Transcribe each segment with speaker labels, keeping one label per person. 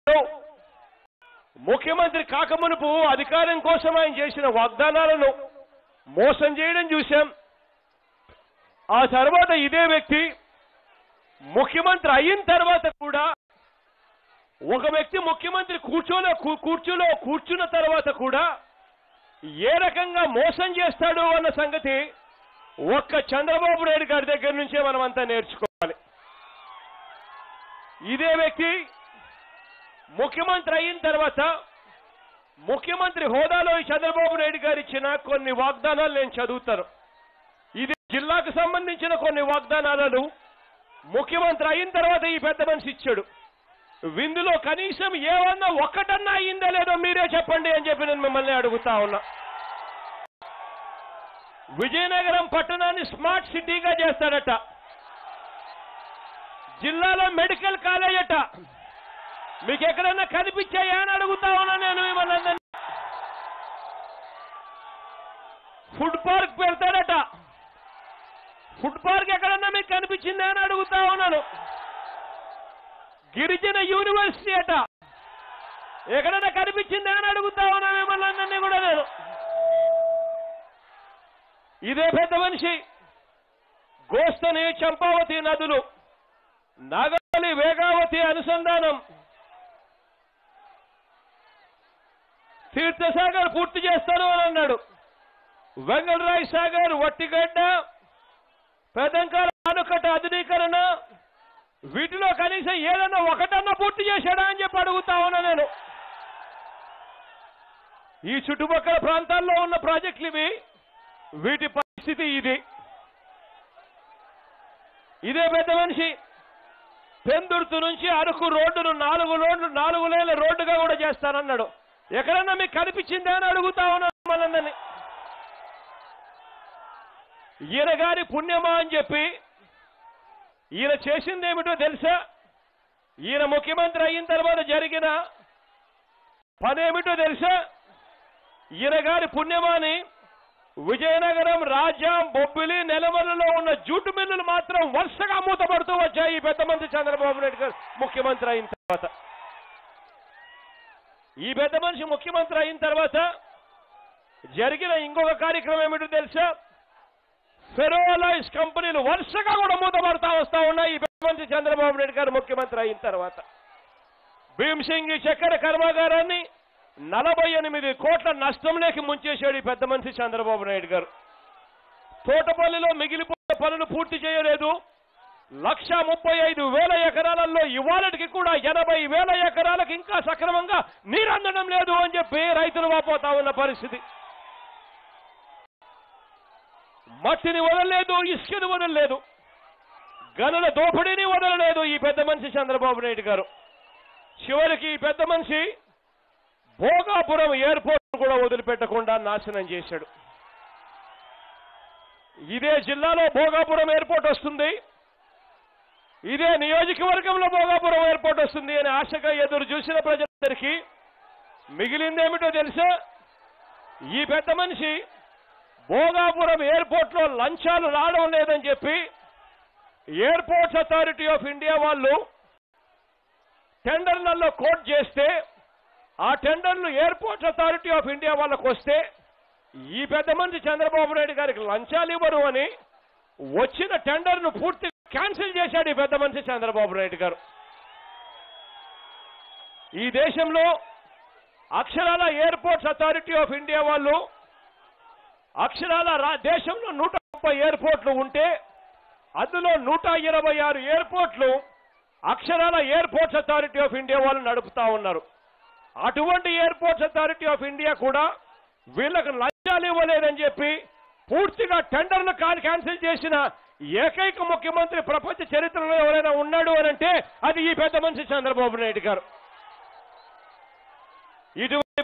Speaker 1: ముఖ్యమంత్రి కాకమునుపు అధికారం కోసం ఆయన చేసిన వాగ్దానాలను మోసం చేయడం చూశాం. ఆ తర్వాత ఇదే వ్యక్తి ముఖ్యమంత్రి అయిన తర్వాత కూడా ఒక వ్యక్తి ముఖ్యమంత్రి కూర్చున్న తర్వాత కూడా ఏ రకంగా మోసం చేస్తాడు అన్న సంగతి ఒక్క చంద్రబాబు నాయుడు గారి దగ్గర నుంచే మనమంతా నేర్చుకోవాలి. ఇదే వ్యక్తి ముఖ్యమంత్రి అయిన తర్వాత ముఖ్యమంత్రి హోదాలో చంద్రబాబు నాయుడు గారు ఇచ్చిన కొన్ని వాగ్దానాలు నేను చదువుతాను. ఇది జిల్లాకు సంబంధించిన కొన్ని వాగ్దానాలను ముఖ్యమంత్రి అయిన తర్వాత ఈ పెద్ద మనిషి ఇచ్చాడు. విందులో కనీసం ఏమన్నా ఒక్కటన్నా అయిందా లేదో మీరే చెప్పండి అని చెప్పి నేను మిమ్మల్ని అడుగుతా ఉన్నా. విజయనగరం పట్టణాన్ని స్మార్ట్ సిటీగా చేస్తాడట, జిల్లాలో మెడికల్ కాలేజ్ అట. మీకు ఎక్కడన్నా కనిపించాయా అని అడుగుతా ఉన్నా నేను మిమ్మల్ని అందరినీ. ఫుడ్ పార్క్ పెడతాడట, ఫుడ్ పార్క్ ఎక్కడన్నా మీకు కనిపించిందా అని అడుగుతా ఉన్నాను. గిరిజన యూనివర్సిటీ అట, ఎక్కడన్నా కనిపించిందా అని అడుగుతా ఉన్నా మిమ్మల్ని అందరినీ కూడా నేను. ఇదే పెద్ద మనిషి గోస్తని చంపావతి నదులు నాగాలి వేగావతి అనుసంధానం తీర్థసాగర్ పూర్తి చేస్తాను అని అన్నాడు. వెంగళరాయ్ సాగర్, వట్టిగడ్డ, పెదంకాల ఆనకట్ట ఆధునీకరణ, వీటిలో కనీసం ఏదన్నా ఒకటన్నా పూర్తి చేశాడా అని చెప్పి అడుగుతా ఉన్నా నేను. ఈ చుట్టుపక్కల ప్రాంతాల్లో ఉన్న ప్రాజెక్టులు ఇవి, వీటి పరిస్థితి ఇది. ఇదే పెద్ద మనిషి పెందుర్తి నుంచి అరకు రోడ్డును 4 లేన్ల రోడ్డుగా కూడా చేస్తానన్నాడు. ఎక్కడన్నా మీకు కనిపించిందా అని అడుగుతా ఉన్నాను మనందరినీ. ఈయన గారి పుణ్యమా అని చెప్పి ఈయన చేసిందేమిటో తెలుసా? ఈయన ముఖ్యమంత్రి అయిన తర్వాత జరిగిన పనేమిటో తెలుసా? ఈయన గారి పుణ్యమాని విజయనగరం, రాజాం, బొబ్బిలి, నెలమలలో ఉన్న జూటు మిల్లులు మాత్రం వరుసగా మూతపడుతూ వచ్చాయి ఈ పెద్ద మంత్రి చంద్రబాబు నాయుడు గారు ముఖ్యమంత్రి అయిన తర్వాత. ఈ పెద్ద మనిషి ముఖ్యమంత్రి అయిన తర్వాత జరిగిన ఇంకొక కార్యక్రమం ఏమిటో తెలుసా? ఫెరోలైజ్ కంపెనీలు వరుసగా కూడా మూతపడతా వస్తా ఉన్నాయి ఈ పెద్ద మనిషి చంద్రబాబు నాయుడు గారు ముఖ్యమంత్రి అయిన తర్వాత. భీమ్సింగి చక్కెర కర్మాగారాన్ని 48 కోట్ల నష్టంలోకి ముంచేశాడు ఈ పెద్ద మనిషి చంద్రబాబు నాయుడు గారు. తోటపల్లిలో మిగిలిపోయిన పనులు పూర్తి చేయలేదు. 135,000 ఎకరాలలో ఇవాళకి కూడా 80,000 ఎకరాలకు ఇంకా సక్రమంగా నీరు అందడం లేదు అని చెప్పి రైతులు వాపోతా ఉన్న పరిస్థితి. మట్టిని వదలలేదు, ఇసుకని వదలలేదు, గనుల దోపిడీని వదలలేదు ఈ పెద్ద మనిషి చంద్రబాబు నాయుడు గారు. చివరికి ఈ పెద్ద మనిషి భోగాపురం ఎయిర్పోర్ట్ కూడా వదిలిపెట్టకుండా నాశనం చేశాడు. ఇదే జిల్లాలో భోగాపురం ఎయిర్పోర్ట్ వస్తుంది, ఇదే నియోజకవర్గంలో భోగాపురం ఎయిర్పోర్ట్ వస్తుంది అని ఆశగా ఎదురు చూసిన ప్రజలందరికీ మిగిలిందేమిటో తెలుసా? ఈ పెద్ద మనిషి భోగాపురం ఎయిర్పోర్ట్ లో లంచాలు రావడం లేదని చెప్పి ఎయిర్పోర్ట్స్ అథారిటీ ఆఫ్ ఇండియా వాళ్ళు టెండర్లలో కోట్ చేస్తే ఆ టెండర్లు ఎయిర్పోర్ట్స్ అథారిటీ ఆఫ్ ఇండియా వాళ్ళకు వస్తే ఈ పెద్ద మనిషి చంద్రబాబు నాయుడు గారికి లంచాలు ఇవ్వరు అని వచ్చిన టెండర్ను పూర్తి క్యాన్సిల్ చేశాడు ఈ పెద్ద మనిషి చంద్రబాబు నాయుడు గారు. ఈ దేశంలో అక్షరాల ఎయిర్పోర్ట్స్ అథారిటీ ఆఫ్ ఇండియా వాళ్ళు అక్షరాల దేశంలో 130 ఎయిర్పోర్ట్లు ఉంటే అందులో 126 ఎయిర్పోర్ట్లు అక్షరాల ఎయిర్పోర్ట్స్ అథారిటీ ఆఫ్ ఇండియా వాళ్ళు నడుపుతా ఉన్నారు. అటువంటి ఎయిర్పోర్ట్స్ అథారిటీ ఆఫ్ ఇండియా కూడా వీళ్ళకు లంచాలు ఇవ్వలేదని చెప్పి పూర్తిగా టెండర్లు క్యాన్సిల్ చేసిన ఏకైక ముఖ్యమంత్రి ప్రపంచ చరిత్రలో ఎవరైనా ఉన్నాడు అనంటే అది ఈ పెద్ద మనిషి చంద్రబాబు నాయుడు గారు. ఇటువంటి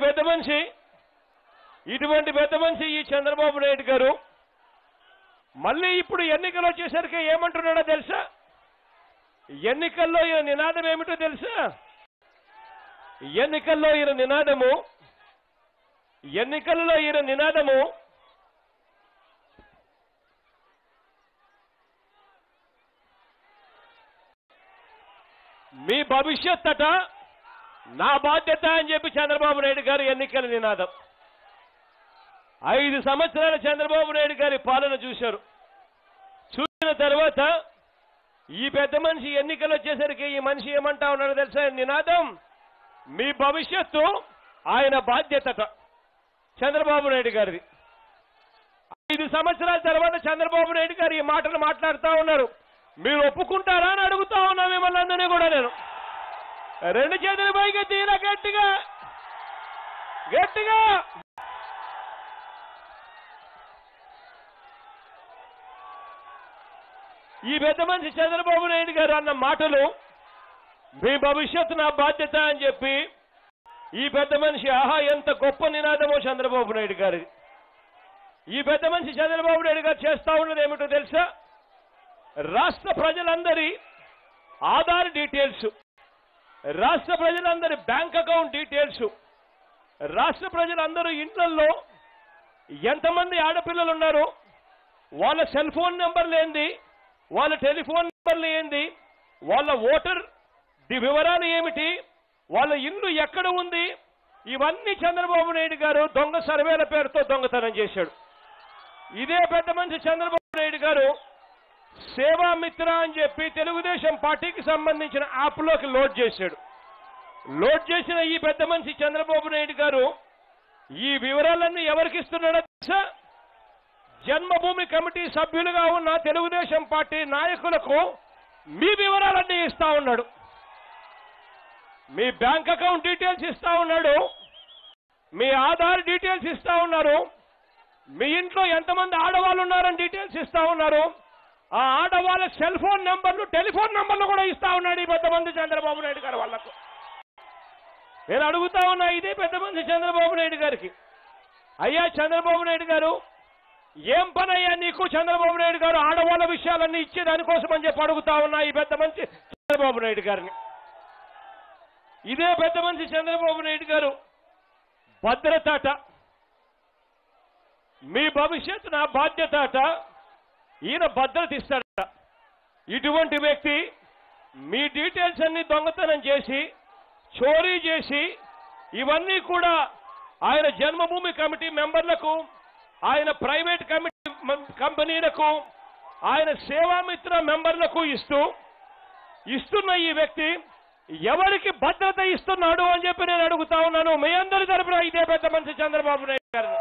Speaker 1: పెద్ద మనిషి ఈ చంద్రబాబు నాయుడు గారు మళ్ళీ ఇప్పుడు ఎన్నికలు వచ్చేసరికి ఏమంటున్నాడో తెలుసా? ఎన్నికల్లో ఈయన నినాదం ఏమిటో తెలుసా? ఎన్నికల్లో ఈయన నినాదము మీ భవిష్యత్ అట నా బాధ్యత అని చెప్పి చంద్రబాబు నాయుడు గారు ఎన్నికల నినాదం. 5 సంవత్సరాల చంద్రబాబు నాయుడు గారి పాలన చూశారు. చూసిన తర్వాత ఈ పెద్ద మనిషి ఎన్నికలు వచ్చేసరికి ఈ మనిషి ఏమంటా ఉన్నాడో తెలుసా? నినాదం, మీ భవిష్యత్తు ఆయన బాధ్యతట చంద్రబాబు నాయుడు గారిది. 5 సంవత్సరాల తర్వాత చంద్రబాబు నాయుడు గారు ఈ మాటలు మాట్లాడుతూ ఉన్నారు. మీరు ఒప్పుకుంటారా అని అడుగుతా ఉన్నా మిమ్మల్ని అందరినీ కూడా నేను. 2 చేతుల పైకి తీరా గట్టిగా గట్టిగా. ఈ పెద్ద మనిషి చంద్రబాబు నాయుడు గారు అన్న మాటలు, మీ భవిష్యత్తు నా బాధ్యత అని చెప్పి ఈ పెద్ద మనిషి ఆహా ఎంత గొప్ప నినాదమో చంద్రబాబు నాయుడు గారి. ఈ పెద్ద మనిషి చంద్రబాబు నాయుడు గారు చేస్తా ఉన్నది ఏమిటో తెలుసా? రాష్ట్ర ప్రజలందరి ఆధార్ డీటెయిల్స్, రాష్ట్ర ప్రజలందరి బ్యాంక్ అకౌంట్ డీటెయిల్స్, రాష్ట్ర ప్రజలందరూ ఇంట్లలో ఎంతమంది ఆడపిల్లలు ఉన్నారు, వాళ్ళ సెల్ ఫోన్ నెంబర్లు ఏంది, వాళ్ళ టెలిఫోన్ నెంబర్లు ఏంది, వాళ్ళ ఓటర్ వివరాలు ఏమిటి, వాళ్ళ ఇల్లు ఎక్కడ ఉంది, ఇవన్నీ చంద్రబాబు నాయుడు గారు దొంగ సర్వేల పేరుతో దొంగతనం చేశాడు. ఇదే పెద్ద మనిషి చంద్రబాబు నాయుడు గారు సేవా మిత్ర అని చెప్పి తెలుగుదేశం పార్టీకి సంబంధించిన యాప్లోకి లోడ్ చేశాడు. లోడ్ చేసిన ఈ పెద్ద మనిషి చంద్రబాబు నాయుడు గారు ఈ వివరాలన్నీ ఎవరికి ఇస్తున్నాడో తెలుసా? జన్మభూమి కమిటీ సభ్యులుగా ఉన్న తెలుగుదేశం పార్టీ నాయకులకు మీ వివరాలన్నీ ఇస్తా ఉన్నాడు. మీ బ్యాంక్ అకౌంట్ డీటెయిల్స్ ఇస్తా ఉన్నాడు, మీ ఆధార్ డీటెయిల్స్ ఇస్తా ఉన్నారు, మీ ఇంట్లో ఎంతమంది ఆడవాళ్ళు ఉన్నారని డీటెయిల్స్ ఇస్తా ఉన్నారు, ఆ ఆడవాళ్ళ సెల్ ఫోన్ నెంబర్లు టెలిఫోన్ నెంబర్లు కూడా ఇస్తా ఉన్నాడు ఈ పెద్ద మంది చంద్రబాబు నాయుడు గారు వాళ్లకు. నేను అడుగుతా ఉన్నా ఇదే పెద్ద మంది చంద్రబాబు నాయుడు గారికి, అయ్యా చంద్రబాబు నాయుడు గారు ఏం పని అయ్యా నీకు? చంద్రబాబు నాయుడు గారు ఆడవాళ్ళ విషయాలన్నీ ఇచ్చేదానికోసం అని చెప్పి అడుగుతా ఉన్నా ఈ పెద్ద మంచి చంద్రబాబు నాయుడు గారిని. ఇదే పెద్ద మంచి చంద్రబాబు నాయుడు గారు భద్రత అట, మీ భవిష్యత్తు నా బాధ్యత అట, ఈయన భద్రత ఇస్తాడట. ఇటువంటి వ్యక్తి మీ డీటెయిల్స్ అన్ని దొంగతనం చేసి చోరీ చేసి ఇవన్నీ కూడా ఆయన జన్మభూమి కమిటీ మెంబర్లకు, ఆయన ప్రైవేట్ కంపెనీలకు, ఆయన సేవామిత్ర మెంబర్లకు ఇస్తున్న ఈ వ్యక్తి ఎవరికి భద్రత ఇస్తున్నాడు అని చెప్పి నేను అడుగుతా ఉన్నాను మీ అందరి తరపున. ఇదే పెద్ద మనిషి చంద్రబాబు నాయుడు గారిని,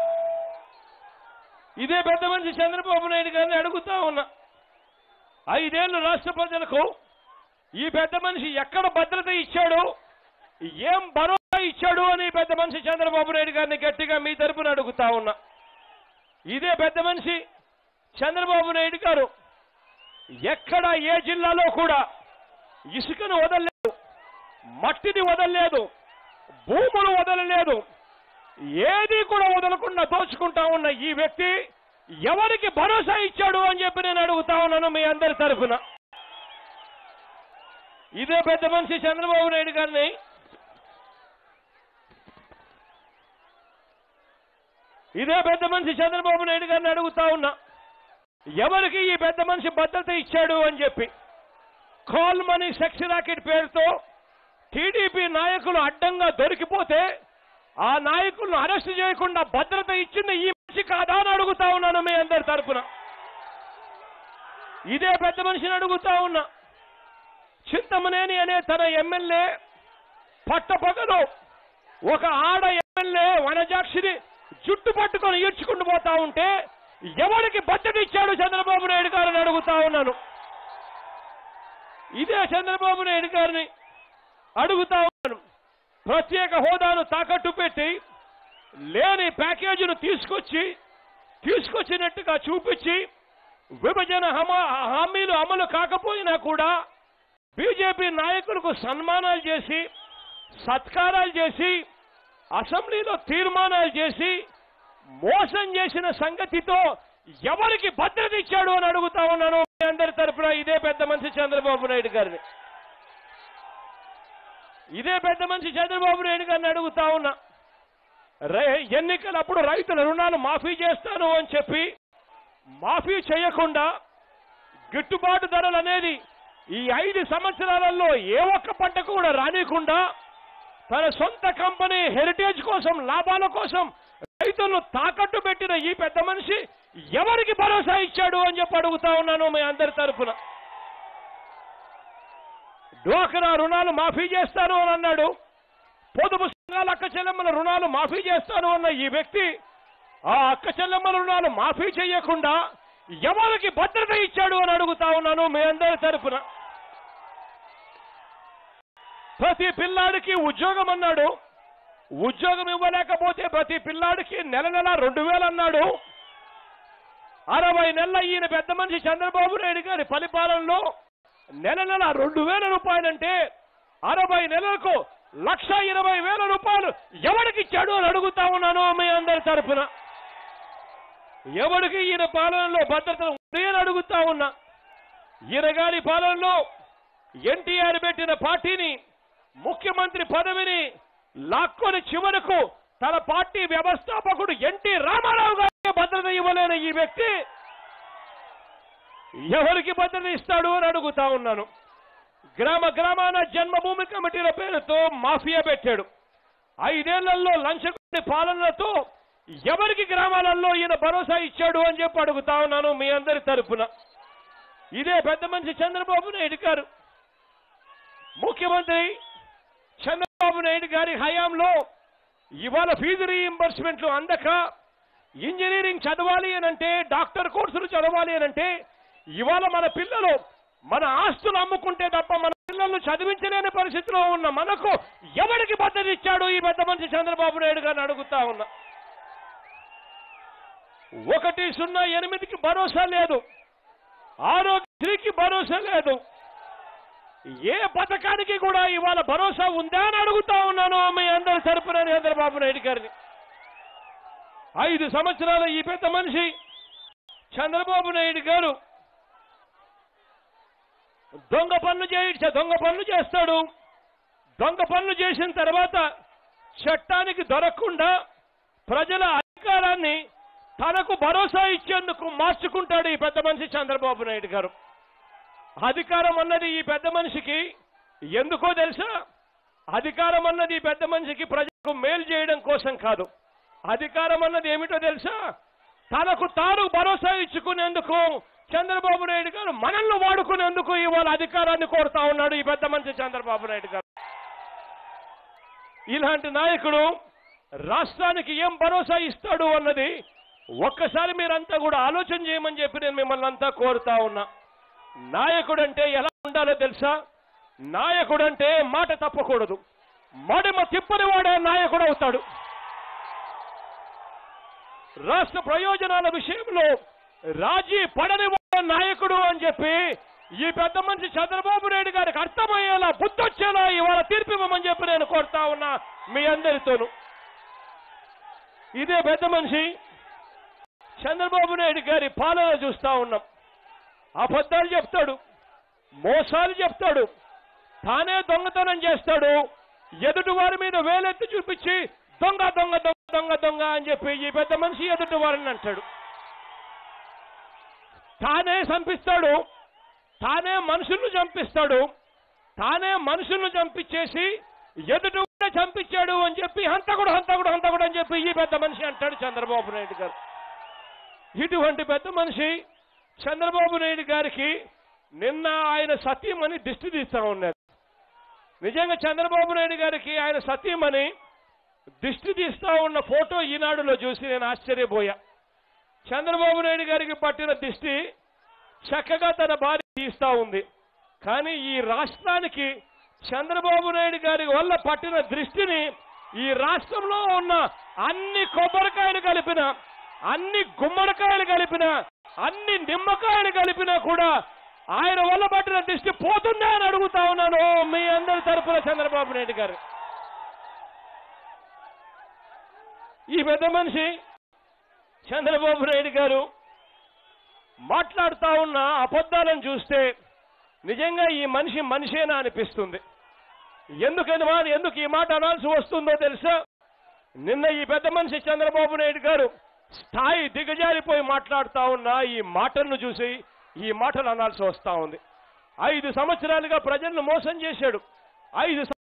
Speaker 1: ఇదే పెద్ద మనిషి చంద్రబాబు నాయుడు గారిని అడుగుతా ఉన్నా. 5 ఏళ్లు రాష్ట్ర ప్రజలకు ఈ పెద్ద మనిషి ఎక్కడ భద్రత ఇచ్చాడు, ఏం భరోసా ఇచ్చాడు అని పెద్ద మనిషి చంద్రబాబు నాయుడు గారిని గట్టిగా మీ తరపున అడుగుతా ఉన్నా. ఇదే పెద్ద మనిషి చంద్రబాబు నాయుడు గారు ఎక్కడ ఏ జిల్లాలో కూడా ఇసుకను వదలలేదు, మట్టిని వదలలేదు, భూములు వదలలేదు, ఏది కూడా వదలకుండా దోచుకుంటా ఉన్న ఈ వ్యక్తి ఎవరికి భరోసా ఇచ్చాడు అని చెప్పి నేను అడుగుతా ఉన్నాను మీ అందరి తరఫున. ఇదే పెద్ద మనిషి చంద్రబాబు నాయుడు గారిని అడుగుతా ఉన్నా, ఎవరికి ఈ పెద్ద మనిషి భద్రత ఇచ్చాడు అని చెప్పి. కాల్ మనీ సెక్స్ రాకెట్ పేరుతో టీడీపీ నాయకులు అడ్డంగా దొరికిపోతే ఆ నాయకులను అరెస్ట్ చేయకుండా భద్రత ఇచ్చింది ఈ మనిషి కాదా అని అడుగుతా ఉన్నాను మీ అందరి తరపున. ఇదే పెద్ద మనిషిని అడుగుతా ఉన్నా. చింతమనేని అనే తన ఎమ్మెల్యే పట్టపగలు ఒక ఆడ ఎమ్మెల్యే వనజాక్షిని జుట్టు పట్టుకొని ఈడ్చుకుంటూ పోతా ఉంటే ఎవరికి భద్రత ఇచ్చాడు చంద్రబాబు నాయుడు గారిని అడుగుతా ఉన్నాను. ఇదే చంద్రబాబు నాయుడు గారిని అడుగుతా ఉన్నాను. ప్రత్యేక హోదాను తాకట్టు పెట్టి లేని ప్యాకేజీను తీసుకొచ్చినట్టుగా చూపించి విభజన హామీలు అమలు కాకపోయినా కూడా బీజేపీ నాయకులకు సన్మానాలు చేసి సత్కారాలు చేసి అసెంబ్లీలో తీర్మానాలు చేసి మోసం చేసిన సంగతితో ఎవరికి భద్రత ఇచ్చాడు అని అడుగుతా ఉన్నాను మీ అందరి తరపున. ఇదే పెద్ద మనిషి చంద్రబాబు నాయుడు గారిని అడుగుతా ఉన్నా. ఎన్నికలప్పుడు రైతుల రుణాలు మాఫీ చేస్తాను అని చెప్పి మాఫీ చేయకుండా గిట్టుబాటు ధరలు అనేది ఈ 5 సంవత్సరాలలో ఏ ఒక్క పంటకు కూడా రానికుండా తన సొంత కంపెనీ హెరిటేజ్ కోసం, లాభాల కోసం రైతులను తాకట్టు పెట్టిన ఈ పెద్ద మనిషి ఎవరికి భరోసా ఇచ్చాడు అని చెప్పి అడుగుతా ఉన్నాను మీ అందరి తరఫున. డ్వాక్రా రుణాలు మాఫీ చేస్తాను అని అన్నాడు. పొదుపు సంఘాల అక్క చెల్లెమ్మల రుణాలు మాఫీ చేస్తాను అన్న ఈ వ్యక్తి ఆ అక్క చెల్లెమ్మల రుణాలు మాఫీ చేయకుండా ఎవరికి భద్రత ఇచ్చాడు అని అడుగుతా ఉన్నాను మీ అందరి తరఫున. ప్రతి పిల్లాడికి ఉద్యోగం అన్నాడు. ఉద్యోగం ఇవ్వలేకపోతే ప్రతి పిల్లాడికి నెల 2,000 అన్నాడు. 60 నెలల ఈయన పెద్ద మనిషి చంద్రబాబు నాయుడు గారి పరిపాలనలో నెల 2,000 రూపాయలంటే 60 నెలలకు 1,20,000 రూపాయలు ఎవరికి ఇచ్చాడు అని అడుగుతా ఉన్నాను మీ అందరి తరఫున. ఎవరికి ఈయన పాలనలో భద్రత ఉంది అని అడుగుతా ఉన్నా. ఈయన గారి పాలనలో ఎన్టీఆర్ పెట్టిన పార్టీని, ముఖ్యమంత్రి పదవిని లాక్కొని చివరకు తన పార్టీ వ్యవస్థాపకుడు ఎన్టీ రామారావు గారికి భద్రత ఇవ్వలేని ఈ వ్యక్తి ఎవరికి భద్రత ఇస్తాడు అని అడుగుతా ఉన్నాను. గ్రామాన జన్మభూమి కమిటీల పేరుతో మాఫియా పెట్టాడు. 5 ఏళ్లలో లంచగొండి పాలనలతో ఎవరికి గ్రామాలలో ఈయన భరోసా ఇచ్చాడు అని చెప్పి అడుగుతా ఉన్నాను మీ అందరి తరఫున. ఇదే పెద్ద మనిషి చంద్రబాబు నాయుడు గారు. ముఖ్యమంత్రి చంద్రబాబు నాయుడు గారి హయాంలో ఇవాళ ఫీజు రీయింబర్స్మెంట్లు అందక ఇంజనీరింగ్ చదవాలి అనంటే, డాక్టర్ కోర్సులు చదవాలి అనంటే ఇవాళ మన పిల్లలు మన ఆస్తులు అమ్ముకుంటే తప్ప మన పిల్లలను చదివించలేని పరిస్థితిలో ఉన్న మనకు ఎవరికి భద్రత ఇచ్చాడు ఈ పెద్ద మనిషి చంద్రబాబు నాయుడు గారిని అడుగుతా ఉన్నా. 108కి భరోసా లేదు, ఆరోగ్యశ్రీకి భరోసా లేదు, ఏ పథకానికి కూడా ఇవాళ భరోసా ఉందా అని అడుగుతా ఉన్నాను మీ అందరి తరపున చంద్రబాబు నాయుడు గారిని. 5 సంవత్సరాల ఈ పెద్ద మనిషి చంద్రబాబు నాయుడు గారు దొంగ పనులు చేస్తాడు. దొంగ పనులు చేసిన తర్వాత చట్టానికి దొరకకుండా ప్రజల అధికారాన్ని తనకు భరోసా ఇచ్చేందుకు మార్చుకుంటాడు ఈ పెద్ద మనిషి చంద్రబాబు నాయుడు గారు. అధికారం అన్నది ఈ పెద్ద మనిషికి ఎందుకో తెలుసా? అధికారం అన్నది ఈ పెద్ద మనిషికి ప్రజలకు మేలు చేయడం కోసం కాదు. అధికారం అన్నది ఏమిటో తెలుసా? తనకు తాను భరోసా ఇచ్చుకునేందుకు చంద్రబాబు నాయుడు గారు మనల్ని వాడుకునేందుకు ఇవాళ అధికారాన్ని కోరుతా ఉన్నాడు ఈ పెద్ద మనిషి చంద్రబాబు నాయుడు గారు. ఇలాంటి నాయకుడు రాష్ట్రానికి ఏం భరోసా ఇస్తాడు అన్నది ఒక్కసారి మీరంతా కూడా ఆలోచన చేయమని చెప్పి నేను మిమ్మల్ని అంతా కోరుతా ఉన్నా. నాయకుడంటే ఎలా ఉండాలో తెలుసా? నాయకుడంటే మాట తప్పకూడదు, మడిమ తిప్పని వాడే నాయకుడు అవుతాడు. రాష్ట్ర ప్రయోజనాల విషయంలో రాజీ పడని నాయకుడు అని చెప్పి ఈ పెద్ద మనిషి చంద్రబాబు నాయుడు గారికి అర్థమయ్యేలా, బుద్ధొచ్చేలా ఇవాళ తీర్పు ఇవ్వమని చెప్పి నేను కోరుతా ఉన్నా మీ అందరితోనూ. ఇదే పెద్ద మనిషి చంద్రబాబు నాయుడు గారి పాలన చూస్తా ఉన్నాం. అబద్ధాలు చెప్తాడు, మోసాలు చెప్తాడు, తానే దొంగతనం చేస్తాడు, ఎదుటి వారి మీద వేలెత్తి చూపించి దొంగ దొంగ దొంగ దొంగ దొంగ అని చెప్పి ఈ పెద్ద మనిషి ఎదుటి వారిని అంటాడు. తానే చంపిస్తాడు, తానే మనుషులను చంపిస్తాడు, తానే మనుషులను చంపించేసి ఎదుటి చంపించాడు అని చెప్పి హంతకుడు హంతకుడు హంతకుడు అని చెప్పి ఈ పెద్ద మనిషి అంటాడు చంద్రబాబు నాయుడు గారు. ఇటువంటి పెద్ద మనిషి చంద్రబాబు నాయుడు గారికి నిన్న ఆయన సతీమణి దిష్టి తీస్తా ఉన్నారు. నిజంగా చంద్రబాబు నాయుడు గారికి ఆయన సతీమణి దిష్టి తీస్తా ఉన్న ఫోటో ఈనాడులో చూసి నేను ఆశ్చర్యపోయా. చంద్రబాబు నాయుడు గారికి పట్టిన దిష్టి చక్కగా తన భార్య తీస్తా ఉంది. కానీ ఈ రాష్ట్రానికి చంద్రబాబు నాయుడు గారి వల్ల పట్టిన దృష్టిని ఈ రాష్ట్రంలో ఉన్న అన్ని కొబ్బరికాయలు కలిపిన, అన్ని గుమ్మడికాయలు కలిపిన, అన్ని నిమ్మకాయలు కలిపినా కూడా ఆయన వల్ల పట్టిన దృష్టి పోతుందా అని అడుగుతా ఉన్నాను మీ అందరి తరపున చంద్రబాబు నాయుడు గారు. ఈ పెద్ద మనిషి చంద్రబాబు నాయుడు గారు మాట్లాడుతా ఉన్న అబద్ధాలను చూస్తే నిజంగా ఈ మనిషి మనిషేనా అనిపిస్తుంది. ఎందుకు ఈ మాట అనాల్సి వస్తుందో తెలుసా? నిన్న ఈ పెద్ద మనిషి చంద్రబాబు నాయుడు గారు స్థాయి దిగజారిపోయి మాట్లాడుతా ఉన్న ఈ మాటలను చూసి ఈ మాటలు అనాల్సి వస్తా ఉంది. 5 సంవత్సరాలుగా ప్రజలను మోసం చేశాడు. 5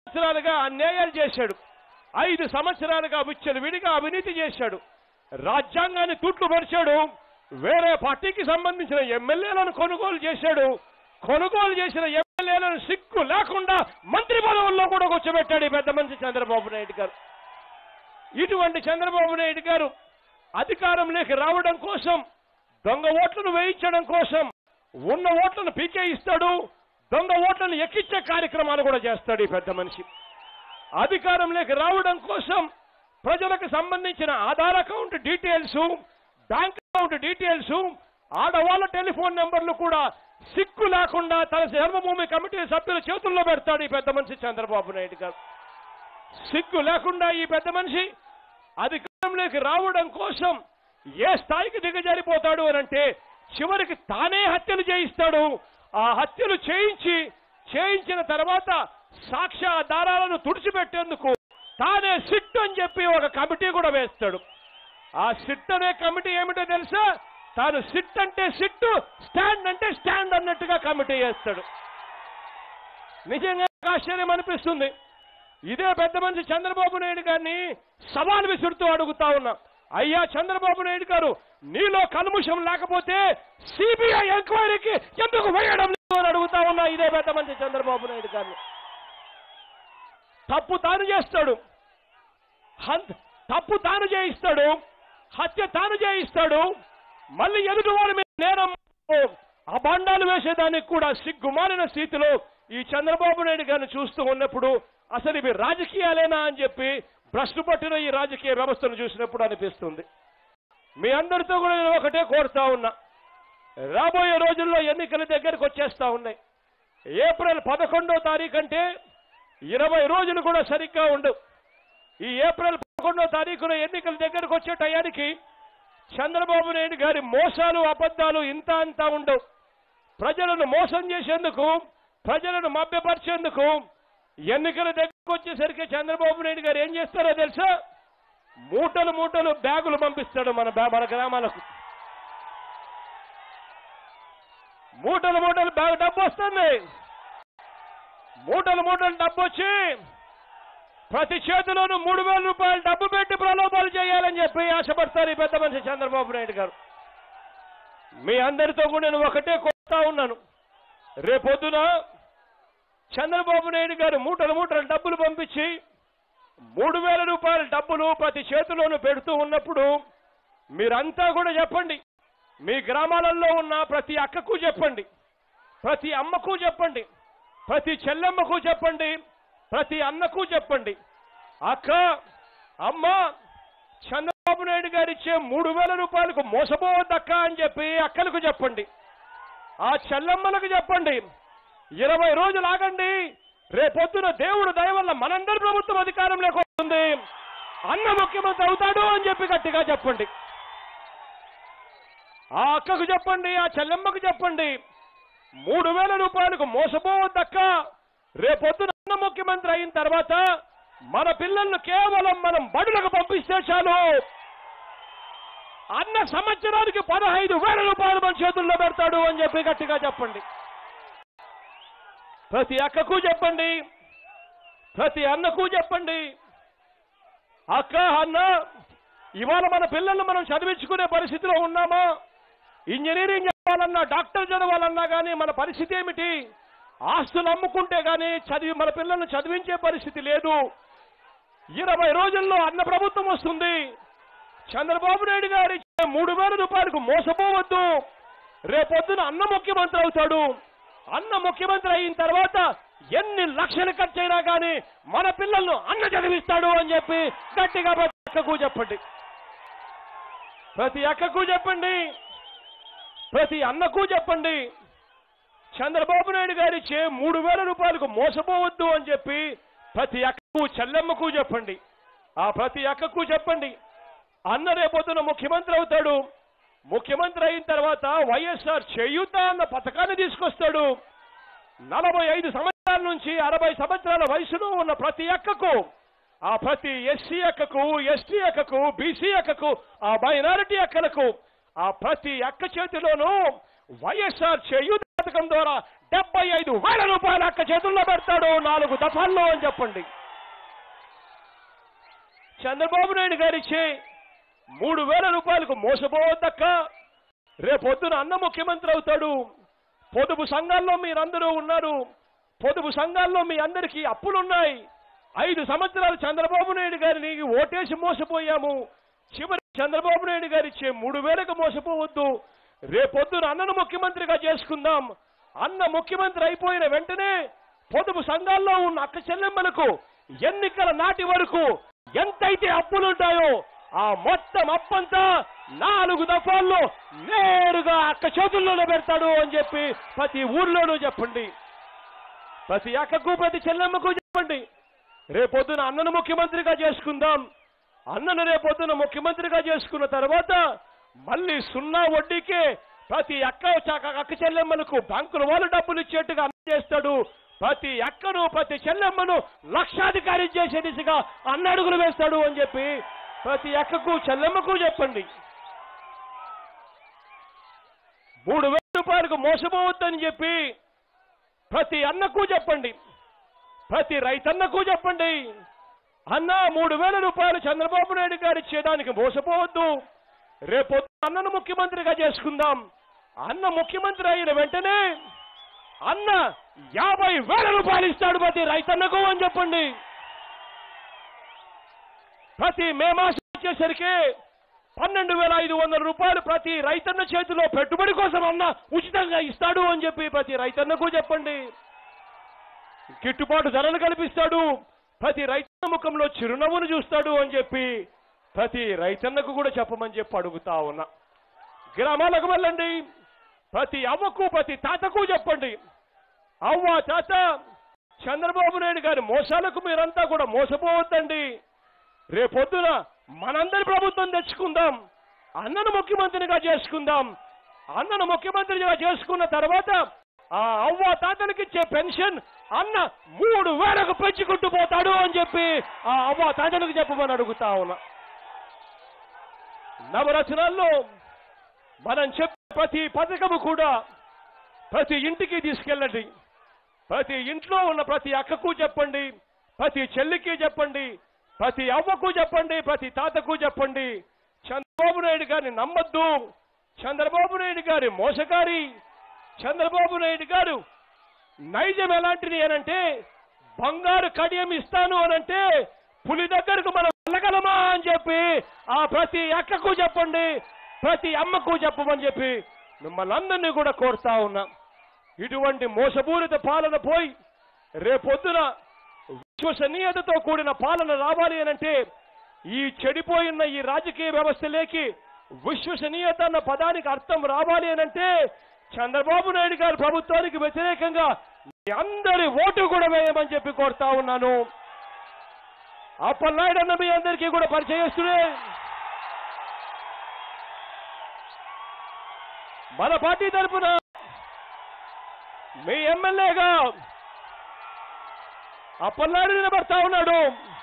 Speaker 1: సంవత్సరాలుగా అన్యాయాలు చేశాడు. 5 సంవత్సరాలుగా విచ్చలవిడిగా అవినీతి చేశాడు. రాజ్యాంగాన్ని తూట్లు పరిచాడు. వేరే పార్టీకి సంబంధించిన ఎమ్మెల్యేలను కొనుగోలు చేశాడు. కొనుగోలు చేసిన ఎమ్మెల్యేలను సిగ్గు లేకుండా మంత్రి పదవుల్లో కూడా కూర్చోబెట్టాడు ఈ పెద్ద మనిషి చంద్రబాబు నాయుడు గారు. ఇటువంటి చంద్రబాబు నాయుడు గారు అధికారంలోకి రావడం కోసం, దొంగ ఓట్లను వేయించడం కోసం ఉన్న ఓట్లను పీకేయిస్తాడు. దొంగ ఓట్లను ఎక్కించే కార్యక్రమాలు కూడా చేస్తాడు ఈ పెద్ద మనిషి. అధికారంలోకి రావడం కోసం ప్రజలకు సంబంధించిన Aadhaar account details, bank account details, ఆడవాళ్ళ టెలిఫోన్ నెంబర్లు కూడా సిగ్గు లేకుండా తన జన్మభూమి కమిటీ సభ్యుల చేతుల్లో పెడతాడు ఈ పెద్ద మనిషి చంద్రబాబు నాయుడు గారు. సిగ్గు లేకుండా ఈ పెద్ద మనిషి అధికారంలోకి రావడం కోసం ఏ స్థాయికి దిగజారిపోతాడు అనంటే చివరికి తానే హత్యలు చేయిస్తాడు. ఆ హత్యలు చేయించిన తర్వాత సాక్ష్యాధారాలను తుడిచిపెట్టేందుకు తానే సిట్ అని చెప్పి ఒక కమిటీ కూడా వేస్తాడు. ఆ సిట్ అనే కమిటీ ఏమిటో తెలుసా? తాను సిట్ అంటే సిట్, స్టాండ్ అంటే స్టాండ్ అన్నట్టుగా కమిటీ వేస్తాడు. నిజంగా ఆశ్చర్యం అనిపిస్తుంది. ఇదే పెద్ద మనిషి చంద్రబాబు నాయుడు గారిని సవాల్ విసురుతూ అడుగుతా ఉన్నా, అయ్యా చంద్రబాబు నాయుడు గారు, నీలో కల్ముషం లేకపోతే సిబిఐ ఎంక్వైరీకి ఎందుకు వేయడం లేదు అని అడుగుతా ఉన్నా ఇదే పెద్ద మనిషి చంద్రబాబు నాయుడు గారిని. తప్పు తాను చేస్తాడు, తప్పు తాను చేయిస్తాడు, హత్య తాను చేయిస్తాడు. మళ్ళీ ఎదుటి వారి మీద నేరం అబాండాలు వేసేదానికి కూడా సిగ్గుమాలిన స్థితిలో ఈ చంద్రబాబు నాయుడు గారిని చూస్తూ ఉన్నప్పుడు అసలు ఇవి రాజకీయాలేనా అని చెప్పి భ్రష్టు పట్టిన ఈ రాజకీయ వ్యవస్థను చూసినప్పుడు అనిపిస్తుంది. మీ అందరితో కూడా నేను ఒకటే కోరుతా ఉన్నా, రాబోయే రోజుల్లో ఎన్నికల దగ్గరకు వచ్చేస్తా ఉన్నాయి. ఏప్రిల్ 11వ తారీఖు అంటే 20 రోజులు కూడా సరిగ్గా ఉండవు. ఈ ఏప్రిల్ 11వ తారీఖున ఎన్నికల దగ్గరకు వచ్చే టయానికి చంద్రబాబు నాయుడు గారి మోసాలు, అబద్ధాలు ఇంత అంతా ఉండవు. ప్రజలను మోసం చేసేందుకు, ప్రజలను మభ్యపరిచేందుకు ఎన్నికల దగ్గరకు వచ్చేసరికి చంద్రబాబు నాయుడు గారు ఏం చేస్తారో తెలుసా? మూటలు మూటలు బ్యాగులు పంపిస్తాడు మన గ్రామాలకు. మూటలు మూటలు బ్యాగ్ డబ్బు వస్తుంది. మూటలు మూటలు డబ్బు వచ్చి ప్రతి చేతిలోనూ 3,000 రూపాయలు డబ్బు పెట్టి ప్రలోభాలు చేయాలని చెప్పి ఆశపడతారు ఈ పెద్ద మనిషి చంద్రబాబు నాయుడు గారు. మీ అందరితో కూడా నేను ఒకటే కోరుతా ఉన్నాను, రేపొద్దున చంద్రబాబు నాయుడు గారు మూటలు మూటలు డబ్బులు పంపించి 3,000 రూపాయల డబ్బులు ప్రతి చేతిలోనూ పెడుతూ ఉన్నప్పుడు మీరంతా కూడా చెప్పండి, మీ గ్రామాలలో ఉన్న ప్రతి అక్కకు చెప్పండి, ప్రతి అమ్మకు చెప్పండి, ప్రతి చెల్లెమ్మకు చెప్పండి, ప్రతి అన్నకు చెప్పండి, అక్క, అమ్మ, చంద్రబాబు నాయుడు గారు ఇచ్చే 3,000 రూపాయలకు మోసపోవద్దక్క అని చెప్పి అక్కలకు చెప్పండి. ఆ చెల్లెమ్మలకు చెప్పండి, 20 రోజులు ఆగండి, రేపొద్దున దేవుడు దయ వల్ల మనందరి ప్రభుత్వం అధికారంలోకి వస్తుంది, అన్న ముఖ్యమంత్రి అవుతాడు అని చెప్పి గట్టిగా చెప్పండి. ఆ అక్కకు చెప్పండి, ఆ చెల్లెమ్మకు చెప్పండి, 3,000 రూపాయలకు మోసపోవద్దక్క, రేపొద్దున అన్న ముఖ్యమంత్రి అయిన తర్వాత మన పిల్లలను కేవలం మనం బడులకు పంపిస్తే చాలు, అన్న సంవత్సరానికి 15,000 రూపాయలు మన చేతుల్లో పెడతాడు అని చెప్పి గట్టిగా చెప్పండి. ప్రతి అక్కకు చెప్పండి, ప్రతి అన్నకు చెప్పండి, అక్క, అన్న, ఇవాళ మన పిల్లలను మనం చదివించుకునే పరిస్థితిలో ఉన్నామా? ఇంజనీరింగ్ చదవాలన్నా, డాక్టర్ చదవాలన్నా కానీ మన పరిస్థితి ఏమిటి? ఆస్తులు అమ్ముకుంటే కానీ మన పిల్లలను చదివించే పరిస్థితి లేదు. 20 రోజుల్లో అన్న ప్రభుత్వం వస్తుంది. చంద్రబాబు నాయుడు గారు ఇచ్చే 3,000 రూపాయలకు మోసపోవద్దు, రేపొద్దున అన్న ముఖ్యమంత్రి అవుతాడు. అన్న ముఖ్యమంత్రి అయిన తర్వాత ఎన్ని లక్షలు ఖర్చైనా కానీ మన పిల్లలను అన్న చదివిస్తాడు అని చెప్పి గట్టిగా ప్రతి అక్కకు చెప్పండి, ప్రతి అక్కకు చెప్పండి, ప్రతి అన్నకు చెప్పండి. చంద్రబాబు నాయుడు గారు ఇచ్చే 3,000 రూపాయలకు మోసపోవద్దు అని చెప్పి ప్రతి అక్కకు, చెల్లెమ్మకు చెప్పండి. ఆ ప్రతి అక్కకు చెప్పండి, అన్న రేపొద్దున ముఖ్యమంత్రి అవుతాడు. ముఖ్యమంత్రి అయిన తర్వాత వైఎస్ఆర్ చేయూత అన్న పథకాన్ని తీసుకొస్తాడు. 45 సంవత్సరాల నుంచి 60 సంవత్సరాల వయసులో ఉన్న ప్రతి అక్కకు, ఆ ప్రతి ఎస్సీ అక్కకు, ఎస్టీ అక్కకు, బీసీ అక్కకు, ఆ మైనారిటీ అక్కలకు, ఆ ప్రతి అక్క చేతిలోనూ వైఎస్ఆర్ చేయూత పథకం ద్వారా 75,000 రూపాయలు అక్క చేతుల్లో పెడతాడు 4 దఫాల్లో అని చెప్పండి. చంద్రబాబు నాయుడు గారు ఇచ్చే 3,000 రూపాయలకు మోసపోవద్దక్క. రేపొద్దున అన్న ముఖ్యమంత్రి అవుతాడు. పొదుపు సంఘాల్లో మీరందరూ ఉన్నారు. పొదుపు సంఘాల్లో మీ అందరికీ అప్పులున్నాయి. 5 సంవత్సరాలు చంద్రబాబు నాయుడు గారిని ఓటేసి మోసపోయాము. చివరి చంద్రబాబు నాయుడు గారు ఇచ్చే 3,000కు మోసపోవద్దు. రేపొద్దున అన్నను ముఖ్యమంత్రిగా చేసుకుందాం. అన్న ముఖ్యమంత్రి అయిపోయిన వెంటనే పొదుపు సంఘాల్లో ఉన్న అక్క చెల్లెమ్మలకు ఎన్నికల నాటి వరకు ఎంతైతే అప్పులుంటాయో ఆ మొత్తం అప్పంతా 4 దఫాల్లో నేరుగా అక్క చేతుల్లోనే పెడతాడు అని చెప్పి ప్రతి ఊర్లోనూ చెప్పండి. ప్రతి అక్కకు ప్రతి చెల్లెమ్మకు చెప్పండి. రేపొద్దున అన్నను ముఖ్యమంత్రిగా చేసుకుందాం. అన్నను రేపొద్దున ముఖ్యమంత్రిగా చేసుకున్న తర్వాత మళ్ళీ 0 వడ్డీకే ప్రతి అక్క చెల్లెమ్మలకు బ్యాంకుల వాళ్ళు డబ్బులు ఇచ్చేట్టుగా అన్న చేస్తాడు. ప్రతి అక్కను ప్రతి చెల్లెమ్మను లక్షాధికారి చేసే దిశగా అన్న అడుగులు వేస్తాడు అని చెప్పి ప్రతి అక్కకు చెల్లెమ్మకు చెప్పండి. 3,000 రూపాయలకు మోసపోవద్దని చెప్పి ప్రతి అన్నకు చెప్పండి. ప్రతి రైతన్నకు చెప్పండి. అన్న 3,000 రూపాయలు చంద్రబాబు నాయుడు గారు ఇచ్చేదానికి మోసపోవద్దు. రేపొద్దు అన్నను ముఖ్యమంత్రిగా చేసుకుందాం. అన్న ముఖ్యమంత్రి అయిన వెంటనే అన్న 50,000 రూపాయలు ఇస్తాడు ప్రతి రైతన్నకు అని చెప్పండి. ప్రతి మే మాసం వచ్చేసరికి 12,500 రూపాయలు ప్రతి రైతన్న చేతిలో పెట్టుబడి కోసం అన్న ఉచితంగా ఇస్తాడు అని చెప్పి ప్రతి రైతన్నకు చెప్పండి. గిట్టుబాటు ధరలు కల్పిస్తాడు. ప్రతి రైతన్న ముఖంలో చిరునవ్వును చూస్తాడు అని చెప్పి ప్రతి రైతన్నకు కూడా చెప్పమని చెప్పి అడుగుతా ఉన్నా. గ్రామాలకు వెళ్ళండి. ప్రతి అవ్వకు ప్రతి తాతకు చెప్పండి. అవ్వ తాత, చంద్రబాబు నాయుడు గారి మోసాలకు మీరంతా కూడా మోసపోవద్దండి. రేపొద్దున మనందరి ప్రభుత్వం తెచ్చుకుందాం. అన్నను ముఖ్యమంత్రిగా చేసుకుందాం. అన్నను ముఖ్యమంత్రిగా చేసుకున్న తర్వాత ఆ అవ్వ తాతలకు ఇచ్చే పెన్షన్ అన్న 3,000కు పెంచుకుంటూ పోతాడు అని చెప్పి ఆ అవ్వ తాతలకు చెప్పమని అడుగుతా ఉన్నా. నవరత్నాల్లో మనం చెప్పే ప్రతి పథకము కూడా ప్రతి ఇంటికి తీసుకెళ్ళండి. ప్రతి ఇంట్లో ఉన్న ప్రతి అక్కకు చెప్పండి. ప్రతి చెల్లికి చెప్పండి. ప్రతి అవ్వకు చెప్పండి. ప్రతి తాతకు చెప్పండి. చంద్రబాబు నాయుడు గారిని నమ్మద్దు. చంద్రబాబు నాయుడు గారి మోసగారి. చంద్రబాబు నాయుడు గారు నైజం ఎలాంటిది అనంటే బంగారు కడియం ఇస్తాను అనంటే పులి దగ్గరకు మనం వెళ్ళగలమా అని చెప్పి ఆ ప్రతి అక్కకు చెప్పండి. ప్రతి అమ్మకు చెప్పమని చెప్పి మిమ్మల్ని అందరినీ కూడా కోరుతా ఉన్నా. ఇటువంటి మోసపూరిత పాలన పోయి రేపొద్దున విశ్వసనీయతతో కూడిన పాలన రావాలి అనంటే ఈ చెడిపోయిన ఈ రాజకీయ వ్యవస్థలోకి విశ్వసనీయత అన్న పదానికి అర్థం రావాలి అనంటే చంద్రబాబు నాయుడు గారి ప్రభుత్వానికి వ్యతిరేకంగా అందరి ఓటు కూడా వేయమని చెప్పి కోరుతా ఉన్నాను. అప్పలనాయుడు అన్న మీ అందరికీ కూడా పరిచయస్తుడే. మన పార్టీ తరఫున మీ ఎమ్మెల్యేగా అప్పలనాయుడు నిలబడతా ఉన్నాడు.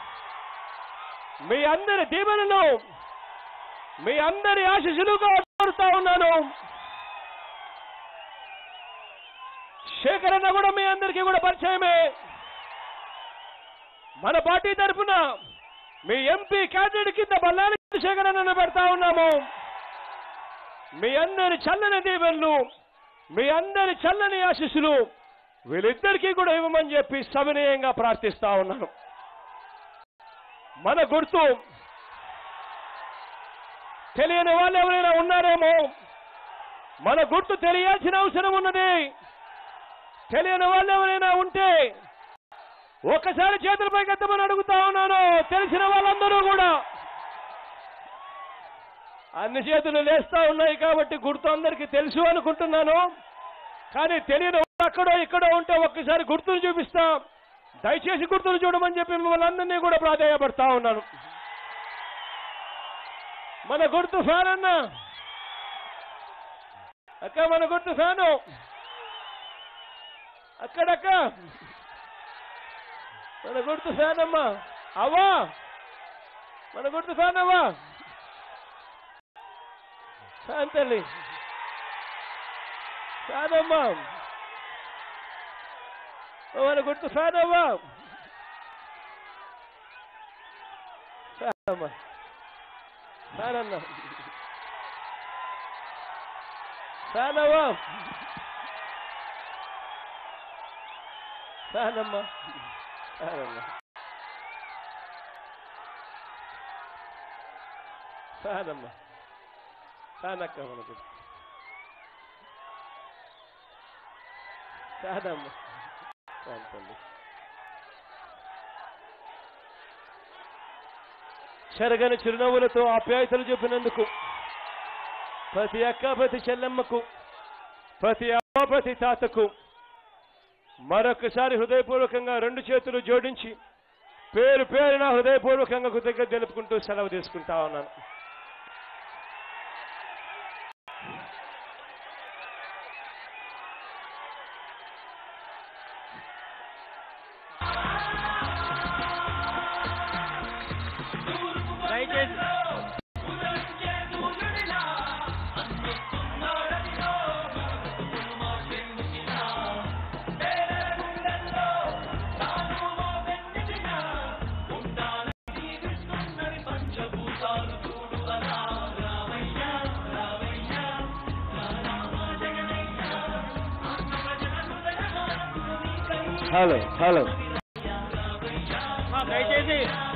Speaker 1: మీ అందరి దీవెనలు, మీ అందరి ఆశీస్సులుగా కోరుతా ఉన్నాను. శేఖర్ అన్న కూడా మీ అందరికీ కూడా పరిచయమే. మన పార్టీ తరఫున మీ ఎంపీ క్యాండిడేట్ కింద బల్లారి శేఖర్ అన్న పెడతా ఉన్నాము. మీ అందరి చల్లని దీవెనలు, మీ అందరి చల్లని ఆశీస్సులు వీళ్ళిద్దరికీ కూడా ఇవ్వమని చెప్పి సవినయంగా ప్రార్థిస్తా ఉన్నాను. మన గుర్తు తెలియని వాళ్ళు ఎవరైనా ఉన్నారేమో. మన గుర్తు తెలియాల్సిన అవసరం ఉన్నది. తెలియని వాళ్ళు ఎవరైనా ఉంటే ఒక్కసారి చేతులపై ఎత్తమని అడుగుతా ఉన్నాను. తెలిసిన వాళ్ళందరూ కూడా అన్ని చేతులు లేస్తా ఉన్నాయి కాబట్టి గుర్తు అందరికీ తెలుసు అనుకుంటున్నాను. కానీ తెలియని అక్కడో ఇక్కడో ఉంటే ఒక్కసారి గుర్తులు చూపిస్తా. దయచేసి గుర్తులు చూడమని చెప్పి మిమ్మల్ని అందరినీ కూడా ప్రాధాన్యపడతా ఉన్నాను. మన గుర్తు ఫ్యాన్ అన్న అక్క, మన గుర్తు ఫ్యాను అక్కడక్క, మన గుర్తు ఫ్యాన్ అమ్మా. అవ్వా, మన గుర్తు ఫ్యాన్ అవ్వా. ఫ్యాన్ తల్లి, ఫ్యాన్ అమ్మా. మన గుర్తు ఫ్యాన్ అవ్వా ఫ్యాన్ అమ్మా ఫ్యాన్ అన్న ఫ్యాన్ అవ్వా ఫ్యాన్ అమ్మా ఫ్యాన్ అన్న ఫ్యాన్ అమ్మా ఫ్యాన్ అక్క మనకు ఫ్యాన్ అమ్మా ఫ్యాన్ తల్లి చెరగని చిరునవ్వులతో ఆప్యాయతలు చెప్పినందుకు ప్రతి అక్క ప్రతి చెల్లెమ్మకు ప్రతి అమ్మ ప్రతి తాతకు మరొకసారి హృదయపూర్వకంగా రెండు చేతులు జోడించి పేరు పేరున హృదయపూర్వకంగా కృతజ్ఞత తెలుపుకుంటూ సెలవు తీసుకుంటా ఉన్నాను. హలో దయచేసి